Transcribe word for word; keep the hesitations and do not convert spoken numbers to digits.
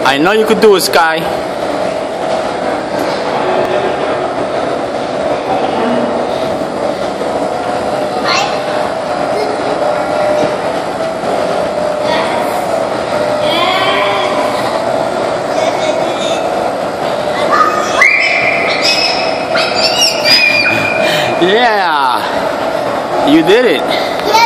I know you could do it, Sky. Yeah, you did it.